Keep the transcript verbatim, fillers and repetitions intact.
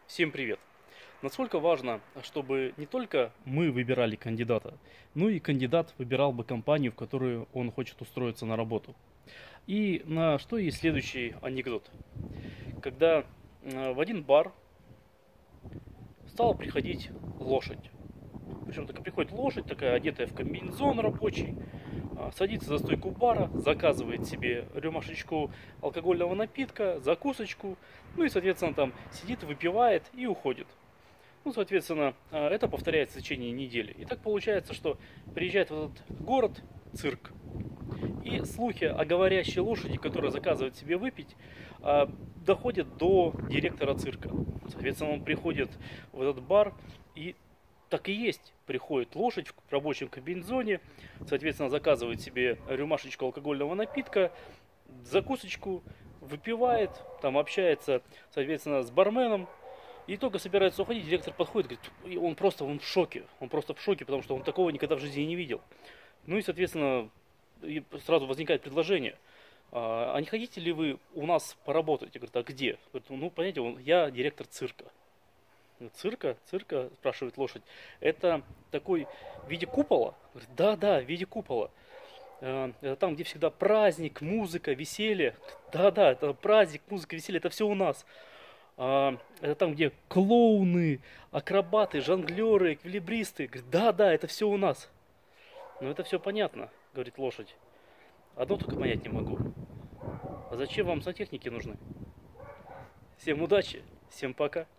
Всем привет! Насколько важно, чтобы не только мы выбирали кандидата, но и кандидат выбирал бы компанию, в которую он хочет устроиться на работу. И на что есть следующий анекдот. Когда э, в один бар стала приходить лошадь. Причем такая приходит лошадь, такая одетая в комбинезон рабочий, а, садится за стойку бара, заказывает себе рюмашечку алкогольного напитка, закусочку, ну и, соответственно, там сидит, выпивает и уходит. Ну, соответственно, а, это повторяется в течение недели. И так получается, что приезжает в этот город цирк, и слухи о говорящей лошади, которая заказывает себе выпить, а, доходят до директора цирка. Соответственно, он приходит в этот бар, и так и есть. Приходит лошадь в рабочем комбинезоне, соответственно, заказывает себе рюмашечку алкогольного напитка, закусочку, выпивает, там общается, соответственно, с барменом. И только собирается уходить, директор подходит, говорит, и он просто он в шоке. Он просто в шоке, потому что он такого никогда в жизни не видел. Ну и, соответственно, и сразу возникает предложение. А а не хотите ли вы у нас поработать? Я говорю, а где? Говорит, ну, понимаете, он, я директор цирка. Цирка, цирка, спрашивает лошадь. Это такой в виде купола? Говорит, да, да, в виде купола. Э, Это там, где всегда праздник, музыка, веселье. Да, да, это праздник, музыка, веселье, это все у нас. А, это там, где клоуны, акробаты, жонглеры, эквилибристы. Говорит, да, да, это все у нас. Ну это все понятно, говорит лошадь. Одно только понять не могу. А зачем вам сантехники нужны? Всем удачи, всем пока.